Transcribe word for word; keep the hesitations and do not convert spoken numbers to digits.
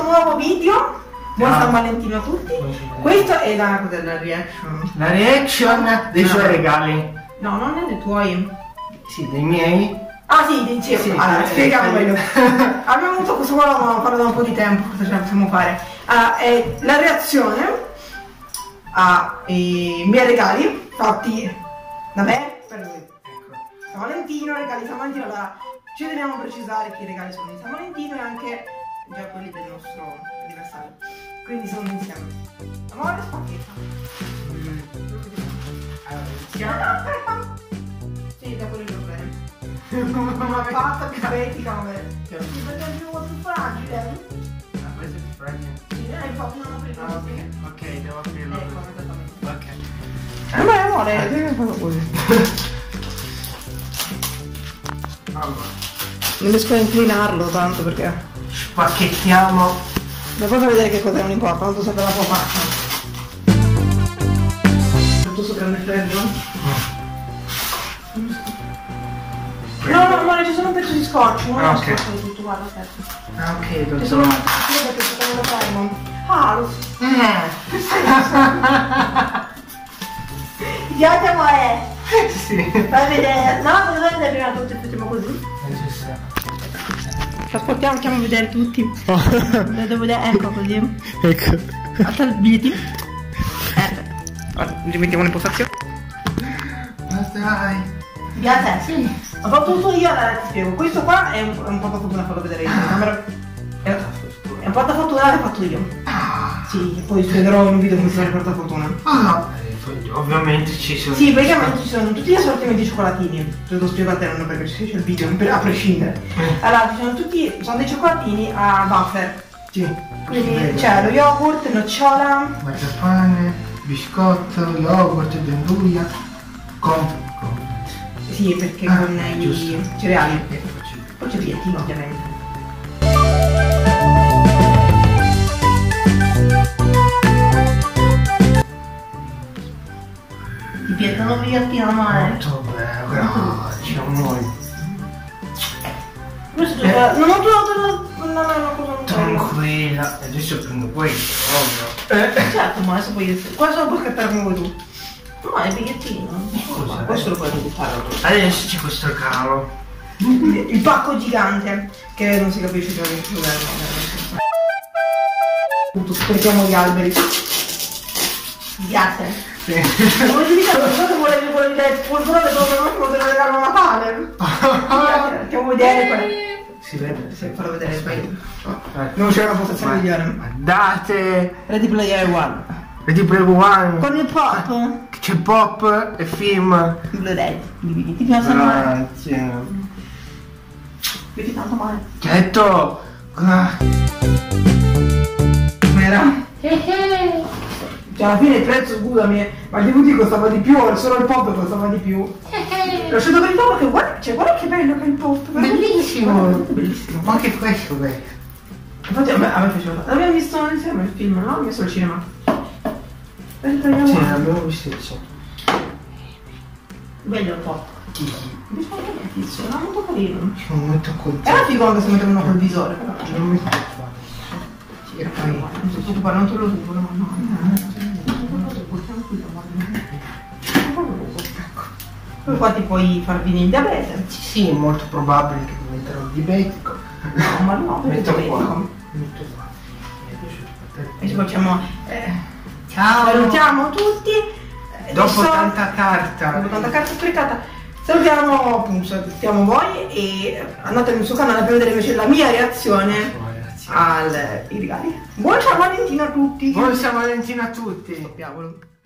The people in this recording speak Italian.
nuovo video. Buon San Valentino a tutti. Questa è la, la reaction. La reaction dei no. suoi regali. No, non è dei tuoi. Sì, dei miei. Ah sì, dei sì, sì, allora, sì, spieghiamo meglio. Abbiamo avuto questo qua, l'abbiamo parlato da un po' di tempo, cosa ce la possiamo fare? Uh, è la reazione ai miei regali fatti da me per lui. Ecco. San Valentino, regali San Valentino, allora ci dobbiamo precisare che i regali sono di San Valentino e anche già quelli del nostro anniversario. Quindi sono insieme. Amore, spacchetta. Mm. Allora, iniziamo. Sì, da quello lo bene. Una pasta diabetica, vabbè. Sì, perché è più fragile. Ah, questo è più fragile? Sì, hai fatto una prima. Ah, ok, ok, devo aprirlo. Ecco, esattamente. Ok. Eh beh, amore, devi fare così. Allora. Non riesco a inclinarlo tanto perché. Spacchettiamo. Devo far vedere che cosa non importa, tanto so che la può fare. Tutto sto grande freddo. No, no, amore, ci sono un pezzo di scotch, non ah, è okay. scotch di tutto, guarda, aspetta. Ah, ok, ci sono un pezzo che sto lo fermo. Ah, lo so. Eh. Ti piace, amore? Sì. Fai vedere. No, cosa vuoi vedere prima tutti? Facciamo così. Aspettiamo, facciamo vedere tutti. Lo devo vedere, ecco così. Ecco. Attalbiti. Eh, guarda, rimettiamo in postazione. Ma dai. Ti piace? Sì. Ho fatto tutto io, allora ti spiego. Questo qua è un, è un portafortuna, farlo vedere io. È, è un portafortuna che ho fatto io. Ah. Sì, poi spiegherò in un video come si fa il portafortuna. Ah, ovviamente ci sono. Sì, praticamente ci sono tutti gli assortimenti cioccolatini. Te lo spiego a te, non perché c'è il video, a prescindere. Allora, ci sono tutti, sono dei cioccolatini a wafer. Sì. Quindi c'è lo yogurt, nocciola, marziapane, biscotto, yogurt, denduglia, con... sì, perché ah, con i giusto. cereali. Poi c'è il bigliettino, ovviamente. Ti piacciono il bigliettino, amore? Molto bello, grazie amore. Questo eh. non ho trovato una cosa tranquilla, adesso prendo questo, ovvio. Eh. Certo, ma adesso puoi essere. Qua solo puoi scattare come vuoi tu. No, è il bigliettino. Scusa, questo lo puoi buttare. Adesso c'è questo regalo. Il pacco gigante, che non si capisce già che cos'è. Appunto, sprechiamo gli alberi. Mi piace? Sì. Come ti dico, cosa volevi volevi dare il polverone dove te lo regalo a Natale? Facciamo vedere. Si vede? Sì, farò vedere poi. Non c'è una postazione migliore. Date! Ready Player One. Ready Player One. Con il pop. C'è pop e film. Blu-ray. Ti piace male? Grazie. Mi piace tanto male. Certo. Com'era? Cioè alla fine il prezzo, scusami, ma il D V D costava di più, solo il pop costava di più. L'ho scelto per il pop perché guarda, cioè, guarda che bello che è il pop. Bellissimo. Bellissimo. Ma anche questo bello. Infatti a me, a me piaceva. L'abbiamo visto insieme il film, no? L'ho messo al cinema. Sì, l'abbiamo visto insieme. Bello il pop. Sì. Diciamo che è tizio, era molto carino. Sono molto contento. Era figo anche se mettevano col visore, però. Non mi preoccupare. Sì, e poi. Non ti preoccupare, non te lo rubo, no, no, no. Poi qua ti puoi far venire il diabete. Sì, sì, è molto probabile che diventerò diabetico. No, ma no, metto perché qua. diabetico? Metto qua. Mi è piaciuto. E ci facciamo. Eh, ciao! Salutiamo tutti. Dopo so, tanta carta. Dopo tanta carta sprecata. Salutiamo appunto, salutiamo voi e andate nel suo canale per vedere invece la mia reazione ai regali. Buon San Valentino a tutti! Buon San Valentino a tutti! Diavolo.